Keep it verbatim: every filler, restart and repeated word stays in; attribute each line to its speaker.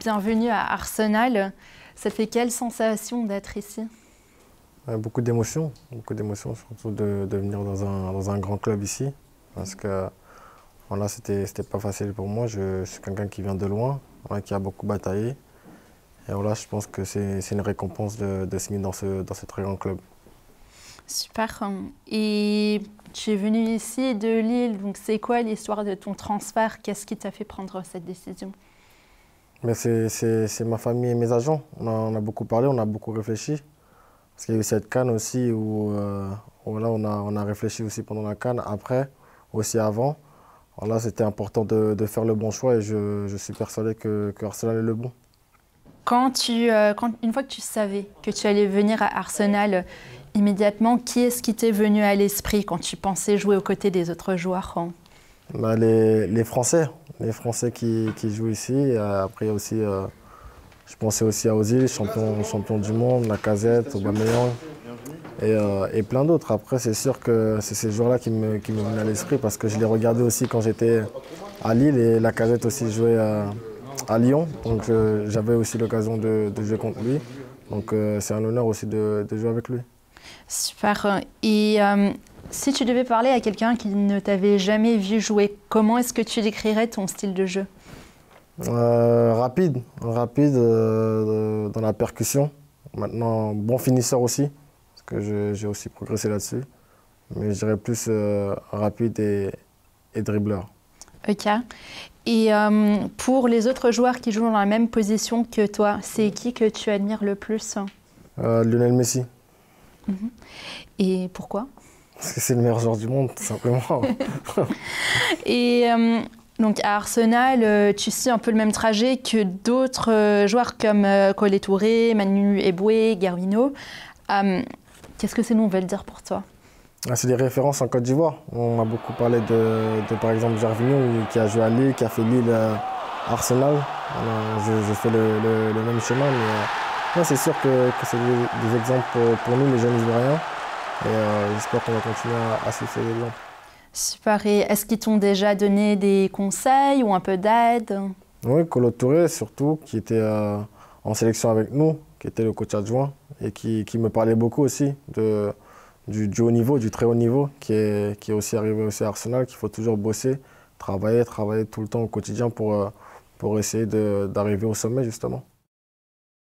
Speaker 1: bienvenue à Arsenal. Ça fait quelle sensation d'être ici?
Speaker 2: Beaucoup d'émotions, beaucoup d'émotions, surtout de, de venir dans un, dans un grand club ici. Parce que voilà, c'était c'était pas facile pour moi. Je, je suis quelqu'un qui vient de loin, voilà, qui a beaucoup bataillé. Et voilà, je pense que c'est une récompense de, de signer dans ce, dans ce très grand club.
Speaker 1: Super. Et tu es venu ici de Lille, donc c'est quoi l'histoire de ton transfert? Qu'est-ce qui t'a fait prendre cette décision?
Speaker 2: C'est ma famille et mes agents. On a, on a beaucoup parlé, on a beaucoup réfléchi. Parce qu'il y a eu cette CAN aussi où, euh, où voilà, on, a, on a réfléchi aussi pendant la CAN, après, aussi avant. Voilà, c'était important de, de faire le bon choix et je, je suis persuadé que, que Arsenal est le bon.
Speaker 1: Quand tu, euh, quand, une fois que tu savais que tu allais venir à Arsenal, immédiatement, qui est-ce qui t'est venu à l'esprit quand tu pensais jouer aux côtés des autres joueurs?
Speaker 2: Bah, les, les Français, les Français qui, qui jouent ici. Après, il y a aussi, euh, je pensais aussi à Ozil, champion, champion du monde, Lacazette, Aubameyang et, euh, et plein d'autres. Après, c'est sûr que c'est ces joueurs-là qui me, qui me venaient à l'esprit parce que je les regardais aussi quand j'étais à Lille et Lacazette aussi jouait à, à Lyon. Donc j'avais aussi l'occasion de, de jouer contre lui. Donc euh, c'est un honneur aussi de, de jouer avec lui.
Speaker 1: Super. Et euh, si tu devais parler à quelqu'un qui ne t'avait jamais vu jouer, comment est-ce que tu décrirais ton style de jeu?
Speaker 2: euh, Rapide, rapide euh, dans la percussion. Maintenant, bon finisseur aussi, parce que j'ai aussi progressé là-dessus. Mais je dirais plus euh, rapide et, et dribbleur.
Speaker 1: Ok. Et euh, pour les autres joueurs qui jouent dans la même position que toi, c'est qui que tu admires le plus?
Speaker 2: euh, Lionel Messi.
Speaker 1: Mmh. Et pourquoi?
Speaker 2: Parce que c'est le meilleur joueur du monde, tout simplement.
Speaker 1: Et euh, donc à Arsenal, euh, tu suis un peu le même trajet que d'autres euh, joueurs comme euh, Kole Touré, Manu Eboué, Gervinho. Euh, Qu'est-ce que ces noms veulent dire pour toi?
Speaker 2: Ah, c'est des références en Côte d'Ivoire. On m'a beaucoup parlé de, de, par exemple, Gervinho, qui a joué à Lille, qui a fait Lille à Arsenal. Alors, je, je fais le, le, le même chemin, mais euh, c'est sûr que, que c'est des, des exemples pour, pour nous, les jeunes Ivoiriens. Et euh, j'espère qu'on va continuer à, à suivre ces exemples.
Speaker 1: Super. Et est-ce qu'ils t'ont déjà donné des conseils ou un peu d'aide?
Speaker 2: Oui, Kolo Touré, surtout, qui était euh, en sélection avec nous, qui était le coach adjoint, et qui, qui me parlait beaucoup aussi de... Du, du haut niveau, du très haut niveau, qui est, qui est aussi arrivé aussi à Arsenal, qu'il faut toujours bosser, travailler, travailler tout le temps au quotidien pour, pour essayer d'arriver au sommet justement.